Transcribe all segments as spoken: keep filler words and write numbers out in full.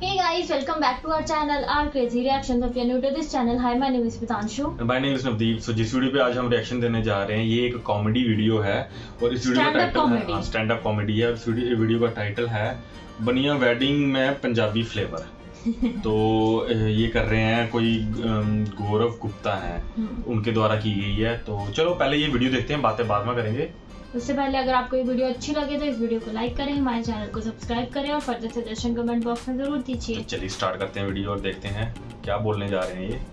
Hey guys, welcome back to our channel, our crazy reactions. If you are new to this channel, hi, my name is Pitanshu. My name is Navdeep. So जिस video पे आज हम reaction देने जा रहे हैं, ये एक कॉमेडी वीडियो है और इस वीडियो का टाइटल है स्टैंड अप कॉमेडी है। इस वीडियो वीडियो का टाइटल है बनिया वेडिंग में पंजाबी फ्लेवर। तो ये कर रहे हैं कोई गौरव गुप्ता हैं, उनके द्वारा की गई है। तो चलो पहले ये वीडियो देखते हैं, बातें बाद में करेंगे। उससे पहले अगर आपको ये वीडियो अच्छी लगे तो इस वीडियो को लाइक करें, हमारे चैनल को सब्सक्राइब करें और फर्दर सजेशन कमेंट बॉक्स में जरूर दीजिए। तो चलिए स्टार्ट करते हैं वीडियो और देखते हैं क्या बोलने जा रहे हैं ये।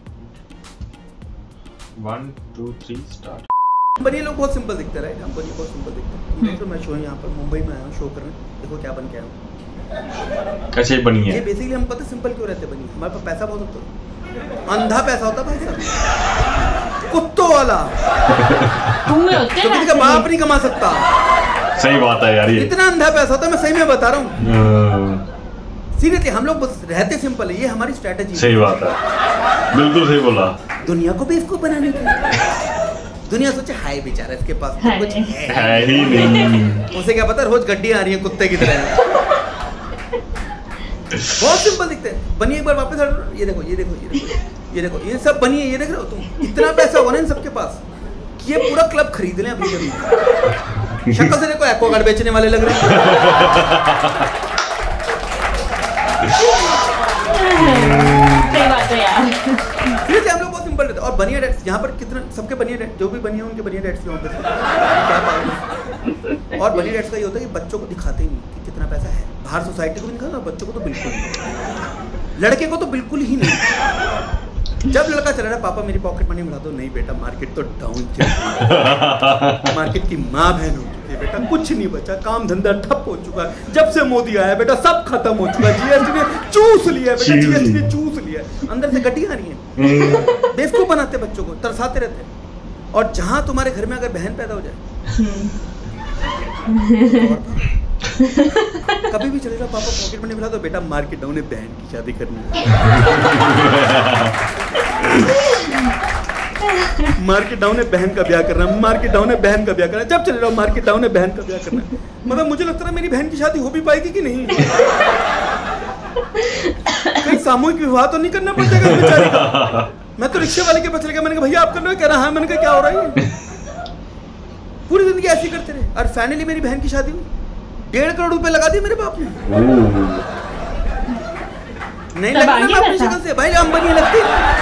One two three start. बनिए लोग बहुत सिंपल दिखते हैं, हम बनिए बहुत सिंपल दिखते हैं। तो मैं शो यहाँ पर मुंबई में आया हूँ शो करने, देखो क्या बन के आया हूँ। कैसे बनी है? ये बेसिकली हम पता सिंपल क्यों रहते बनिए, हमारे पास पैसा बहुत होता है, अंधा पैसा होता भाई साहब, कुत्तों वाला। तुम्हें होते हैं तो बाप नहीं कमा सकता। सही बात है यार, ये इतना अंधा पैसा होता है, मैं सही में बता रहा हूँ। सीरियसली हम लोग बस रहते सिंपल है, ये हमारी स्ट्रेटेजी। सही बात है, बिल्कुल सही बोला। दुनिया को बेवकूफ बनाने के लिए दुनिया सोचे हाय बेचारा इसके पास तो कुछ है, है ही नहीं। उसे क्या पता रोज गड्डियां आ रही हैं कुत्ते की तरह। बहुत सिंपल दिखते हैं। बनिए एक बार वापस हट, ये देखो ये देखो ये देखो ये देखो ये सब बनिए, ये देख रहे हो तुम, इतना पैसा होगा ना इन सबके पास कि ये पूरा क्लब खरीद लें अभी अभी। शक्ल से देखो एक्वागार्ड बेचने वाले लग रहे हैं। सही बात है यार। फिर हम लोग बहुत सिंपल रहते हैं। और बनिया डेट्स यहाँ पर कितना सबके बनिया डेट जो भी बनिया उनके बनिया डेट्स के होते हैं क्या पागल। और बनिया डेट्स का ये होता है कि बच्चों को दिखाते ही नहीं कि कितना पैसा है। बाहर सोसाइटी को भी दिखाना, बच्चों को तो बिल्कुल नहीं, लड़के को तो बिल्कुल ही नहीं। जब लड़का चला रहा पापा मेरी पॉकेट मनी मिला दो, नहीं बेटा मार्केट तो डाउन चल रही है, मार्केट की माँ बहन हो चुकी है बेटा, कुछ नहीं बचा, काम धंधा ठप हो चुका है। जब से मोदी आया बेटा सब खत्म हो चुका है, जीएसटी ने चूस लिया बेटा, जीएसटी ने चूस लिया, अंदर से गड्डी आ रही है। बेवकूफ बनाते बच्चों को, तरसाते रहते हैं। और जहाँ तुम्हारे घर में अगर बहन पैदा हो जाए कभी भी चलेगा पापा पॉकेट मनी मिला दो, बेटा मार्केट डाउन है, बहन की शादी करनी है। मार्केट डाउन है, बहन का ब्याह करना, मार्केट डाउन है, बहन का ब्याह करना। जब चले रहो मार्केट डाउन है, बहन का ब्याह करना। मतलब मुझे लगता है मेरी बहन की शादी हो भी पाएगी कि नहीं। कहीं सामूहिक विवाह तो नहीं करना पड़ेगा बेचारे का। मैं तो रिक्शे वाले के पास चले गया, मैंने कहा भैया आप कर रहे हो, कह रहा है। मैंने कहा क्या हो रहा है? पूरी जिंदगी ऐसी करते रहे। और फाइनली मेरी बहन की शादी हुई, डेढ़ करोड़ रुपए लगा दिए मेरे बाप ने। नहीं लगता ना अपनी शक्ल से भाई, अंबानी लगती।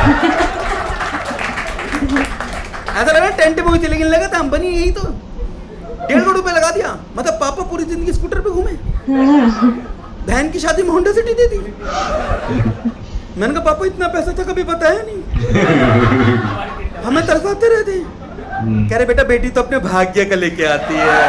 ऐसा लगा टेंट में चले, लगा था अंबानी, यही तो डेढ़ करोड़ रुपए लगा दिया। मतलब पापा पूरी जिंदगी स्कूटर पे घूमे, बहन की शादी में होंडा सिटी दे दी। मैंने कहा पापा इतना पैसा था कभी बताया नहीं, हमें तरसाते रहते। कह रहे बेटा बेटी तो अपने भाग्य का लेके आती है।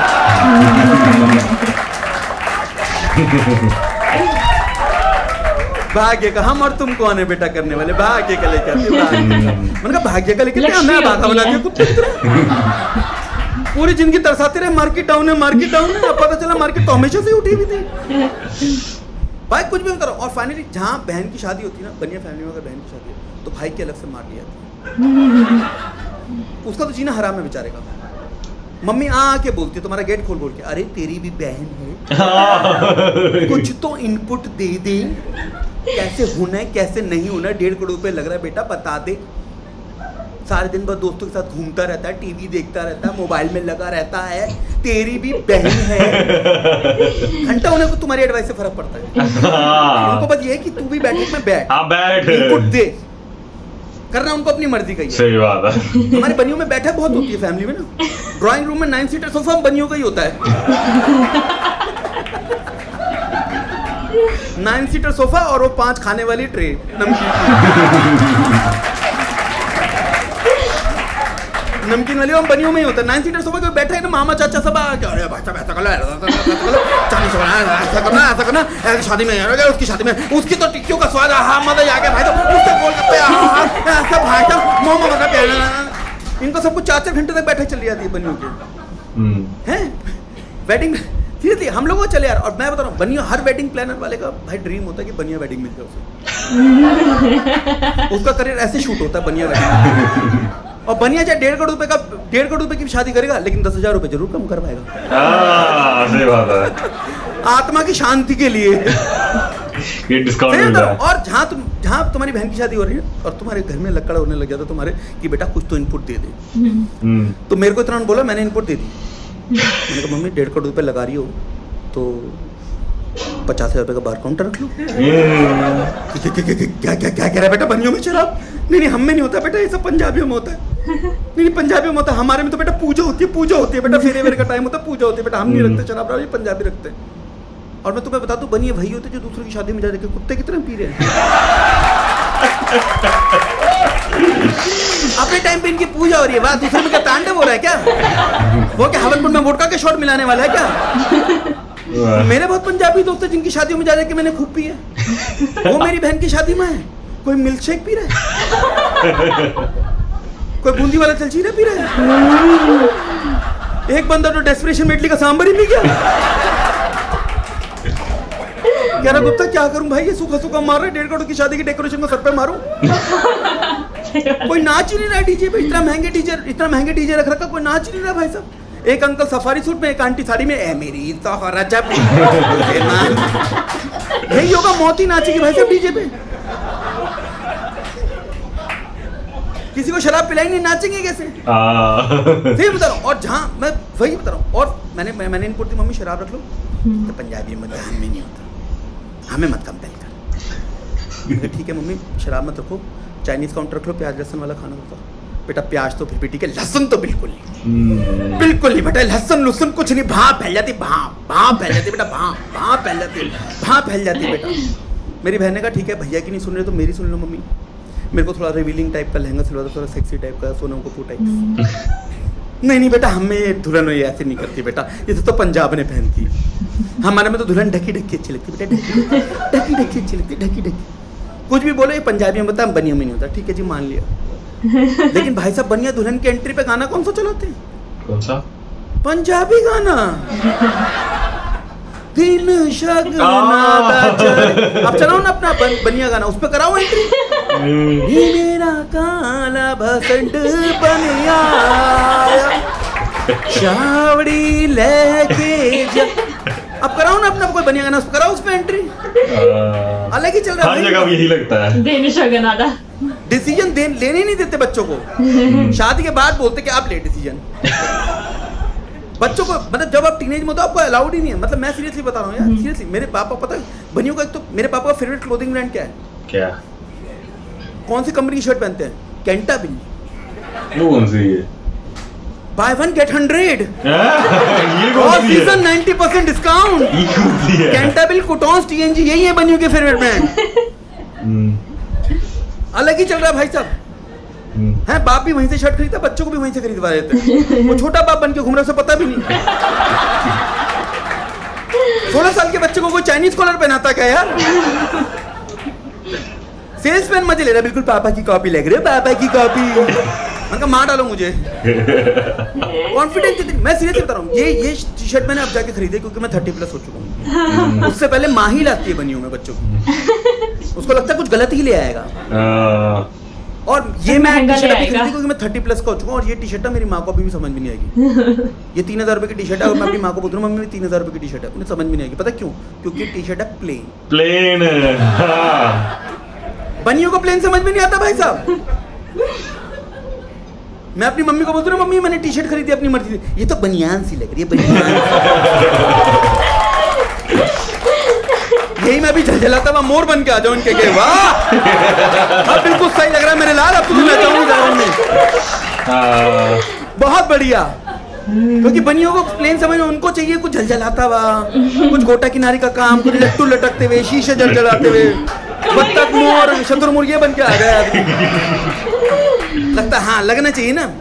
भाग्य का, हम और तुम कौन है बेटा करने वाले, भाग्य का लेके आती है। मैंने कहा भाग्य का लेके क्या, मैं भागा बना दिया कुत्ते की तरह। पूरी जिंदगी तरसाते रहे मार्केट डाउन है, मार्केट डाउन है। पता चला मार्केट तो हमेशा से उठी हुई थी भाई, कुछ भी मत करो। और फाइनली जहाँ बहन की शादी होती है ना, बनिया फैमिली में अगर बहन की शादी है तो भाई के अलग से मार लिया जाती, उसका तो जीना हराम है बेचारे का। मम्मी आ आके बोलती है तुम्हारा गेट खोल खोल के, अरे तेरी भी बहन है, कुछ तो इनपुट दे दे, कैसे होना है कैसे नहीं होना है। डेढ़ करोड़ रुपए लग रहा है बेटा बता दे। सारे दिन भर दोस्तों के साथ घूमता रहता है, टीवी देखता रहता है, मोबाइल में लगा रहता है, तेरी भी बहन है। घंटा होने को तुम्हारी एडवाइस से फर्क पड़ता है। उनको बस ये है कि तू भी बैठक में बैठ, बैठ इनपुट दे, करना उनको अपनी मर्जी का ही है। सही बात है। हमारी बनियों में बैठक बहुत होती है फैमिली में ना, ड्राइंग रूम में नाइन सीटर सोफा बनियों का ही होता है। नाइन सीटर सोफा और वो पांच खाने वाली ट्रे नमकीन नमकीन वाली हम बनियों में ही होता है। नाइन सीटर सोफा कोई बैठा है ना, मामा चाचा सब अरे भाई साहब ऐसा करना ऐसा करना ऐसा करना, ऐसी शादी में उसकी शादी में उसकी तो टिक्कियों का स्वाद, हाँ मजा आ गया भाई, तो उससे गोलगप्पे ऐसा भाई साहब मोमो मतलब इनको सब कुछ चार चार घंटे तक बैठे चली जाती है बनियों की। हैं वेडिंग सीरियसली हम लोग वो चले यार। और मैं बता रहा हूँ बनिया, हर वेडिंग प्लानर वाले का भाई ड्रीम होता है कि बनिया वेडिंग मिल जाए उसे। उसका करियर ऐसे शूट होता है बनिया वेडिंग। और बनिया चाहे डेढ़ करोड़ रुपए का डेढ़ करोड़ रुपए की शादी करेगा, लेकिन दस हजार रुपए जरूर कम करवाएगा। सही बात है। आत्मा की शांति के लिए। ये डिस्काउंट मिल रहा है। और जहाँ तुम जहाँ तुम्हारी बहन की शादी हो रही है और तुम्हारे घर में लकड़ होने लग जाता तुम्हारे कि बेटा कुछ तो इनपुट दे दे, तो मेरे को इतना बोला, मैंने इनपुट दे दी। मैंने कहा मम्मी डेढ़ करोड़ रुपए लगा रही हो तो पचास हजार रुपए का बार काउंटर रख लो। क्या क्या क्या कह रहा है बेटा, बनियों में शराब? नहीं नहीं हम में नहीं होता बेटा, ये सब पंजाबियों में होता है। नहीं नहीं पंजाबियों में होता है, हमारे में तो बेटा पूजा होती है, पूजा होती है बेटा, फेरे वेरे का टाइम होता है, पूजा होती है बेटा, हम नहीं रखते शराब, ये पंजाबी रखते हैं। और मैं तुम्हें बता दूं बनिए वही होते जो दूसरों की शादी में जा के कुत्ते की तरह पी रहे हैं। अपने टाइम पे इनकी पूजा हो रही है, बात दूसरे में क्या तांडव हो रहा है क्या? वो क्या हवनकुंड में वोडका के शॉट मिलाने वाला है क्या? मेरे बहुत पंजाबी दोस्त हैं जिनकी शादियों में जा के मैंने खूब पिया, वो मेरी बहन की शादी में है कोई मिल्क शेक पी रहा है, कोई बूंदी वाला जलजीरा पी रहा है, एक बंदा तो डेस्परेशन में इडली का सांबर ही पी गया। कह रहा गुप्ता क्या करूं भाई, ये सूखा सूखा मार रहा है, डेढ़ करोड़ की शादी की डेकोरेशन को सर पे मारूं। कोई नाच ही नहीं रहा डीजे पे, इतना महंगे डीजे इतना महंगे डीजे रख रखा, कोई नाच ही नहीं रहा भाई साहब। एक अंकल सफारी सूट में, एक आंटी साड़ी में, ए मेरी तो रजब यही होगा, मौत ही नाचेगी भाई साहब डीजे पे। किसी को शराब पिलाई नहीं, नाचेंगे कैसे? सही बता रहा हूँ। और जहाँ मैं वही बता रहा हूँ, और मैंने मैंने इनपुट दी मम्मी शराब रख लो, तो पंजाबी में हमें नहीं होता, हमें मत कंपेल कर। ठीक है मम्मी शराब मत रखो, चाइनीज काउंटर रख लो, प्याज लहसुन वाला खाना होता। बेटा प्याज तो फिर भी ठीक है, लहसुन तो बिल्कुल नहीं, बिल्कुल नहीं बेटा, लहसुन लहसुन कुछ नहीं, भाप फैल जाती, भाप भाप फैल जाती बेटा, भाप भाप फैल जाती, भाप फैल जाती बेटा। मेरी बहन ने कहा ठीक है भैया की नहीं सुन रहे तो मेरी सुन लो मम्मी। मेरे को थोड़ा रिवीलिंग टाइप का लहंगा सिलवा दो, थोड़ा सेक्सी टाइप का, सोनम कपूर टाइप। नहीं नहीं बेटा हमें दुल्हन ये ऐसे नहीं करती बेटा, ये तो पंजाब ने पहनती, हमारे में तो दुल्हन ढकी ढकी अच्छी लगती बेटा, ढकी ढकी अच्छी लगती, ढकी ढकी। कुछ भी बोलो ये पंजाबी में बता, बनिया में नहीं होता। ठीक है जी मान लिया। लेकिन भाई साहब बनिया दुल्हन की एंट्री पे गाना कौन सा चलाते हैं? कौन सा? पंजाबी गाना। दिन शगना अब चलाओ ना अपना बन, बनिया गाना, उस पे कराओ एंट्री। ये मेरा काला बसंत बनिया चावड़ी लेके जा, अब कराओ ना अपना कोई बनिया गाना, उस पे कराओ, उस पे एंट्री। अलग ही चल रहा है, हर जगह यही लगता है। देने शगना डिसीजन दे लेने नहीं देते बच्चों को, शादी के बाद बोलते कि आप ले डिसीजन। बच्चों को मतलब जब आप टीनेज में हो तो आपको अलाउड ही नहीं है। मतलब मैं सीरियसली बता रहा हूँ यार, सीरियसली। मेरे पापा पता है बनियों का, एक तो मेरे पापा का फेवरेट क्लोथिंग ब्रांड क्या है? क्या? कौन सी कंपनी की शर्ट पहनते हैं? कैंटाबिली। वो कौन सी है? बाय वन गेट हंड्रेड और season ninety percent discount. Cantabil, Cottons, TNG, यही है बनियों के फेवरेट ब्रांड। अलग ही चल रहा है भाई साहब। है बाप भी वहीं से शर्ट खरीदता, बच्चों को भी वहीं से खरीदवा देते हैं। वो छोटा बाप बन के घूम रहा है, उसे पता भी नहीं। सोलह साल के बच्चे को कोई चाइनीज कॉलर पहनाता क्या यार? सेल्समैन मजे ले रहा है, बिल्कुल पापा की कॉपी लग रही है, पापा की कॉपी। मैं मार डालो मुझे। कॉन्फिडेंस कितनी, मैं सीरियसली बता रहा हूँ। ये ये टी शर्ट मैंने अब जाके खरीदी क्योंकि मैं थर्टी प्लस हो चुका हूँ। उससे पहले माँ ही लाती है बनियों में बच्चों को, उसको लगता है कुछ गलत ही ले आएगा। और ये मैं टी शर्ट खरीदी क्योंकि मैं थर्टी प्लस का हो चुका हूँ। और ये टी शर्ट मेरी माँ को अभी भी समझ में नहीं आएगी। ये तीन हजार रुपए की टी शर्ट है और मैं अपनी माँ को बोल रहा हूँ मम्मी तीन हजार रुपए की टी शर्ट है, उन्हें समझ में नहीं आएगी। पता क्यों? क्योंकि टी शर्ट है प्लेन। प्लेन बनियों को प्लेन समझ में नहीं आता भाई साहब। मैं अपनी मम्मी को बोलता हूँ मम्मी मैंने टी शर्ट खरीदी अपनी मर्जी से, ये तो बनियान सी लग रही है, बनियान। यही मैं भी झलझलाता हुआ मोर बन के आ जाऊं इनके के। वाह अब बिल्कुल सही लग रहा है मेरे लाल, अब तुम्हें मैं जाऊंगी गार्डन में। बहुत बढ़िया, क्योंकि बनियों को प्लेन समझ में उनको चाहिए कुछ झलझलाता हुआ, कुछ गोटा किनारे का काम, कुछ लट्टू लटकते हुए, शीशे जलजलाते हुए, बत्तख मोर शतुरमुर्ग ये बन के आ गया लगता। हाँ लगना चाहिए ना।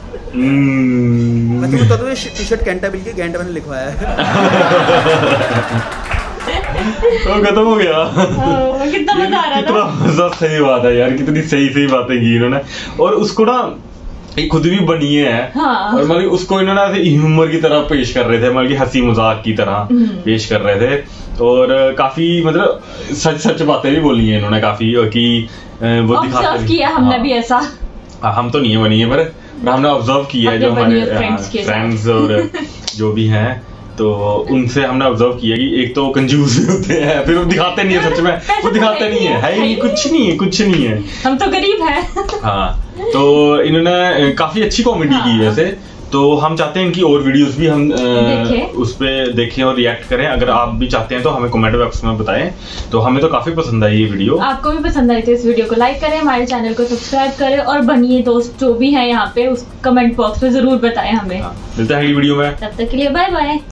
मैं तुम्हें बता दूं टी शर्ट कैंटाबिल के गेंट मैंने लिखवाया है। तो खत्म हो गया। कितना मजा आ रहा था। कितना मजा, सही बात है यार, कितनी सही सही बातें की इन्होंने। और उसको ना ये खुद भी बनी है। हाँ। और मतलब उसको इन्होंने ऐसे ह्यूमर की तरह पेश कर रहे थे, मतलब हंसी मजाक की तरह पेश कर रहे थे। और काफी मतलब सच सच बातें भी बोली हैं इन्होंने काफी, कि वो दिखाते किया हमने भी ऐसा। हम तो नहीं बनी है पर हमने ऑब्जर्व किया है जो हमारे फ्रेंड्स और जो भी हैं। तो तो उनसे हमने ऑब्जर्व किया कि एक तो कंजूस भी होते हैं, फिर वो दिखाते नहीं है, सच में वो दिखाते नहीं है, है ही कुछ नहीं है, कुछ नहीं है, हम तो गरीब हैं। हाँ, तो इन्होंने काफी अच्छी कॉमेडी हाँ। की वैसे, तो हम चाहते हैं इनकी और वीडियोस भी हम उस पे देखें और रिएक्ट करें। अगर आप भी चाहते हैं तो हमें कमेंट बॉक्स में बताएं। तो हमें तो काफी पसंद आई ये वीडियो। आपको भी पसंद आई तो इस वीडियो को लाइक करें, हमारे चैनल को सब्सक्राइब करें और बनिए दोस्त जो भी है यहाँ पे उस कमेंट बॉक्स में जरूर बताएं हमें। हाँ, मिलते हैं अगली वीडियो में, तब तक के लिए बाय बाय।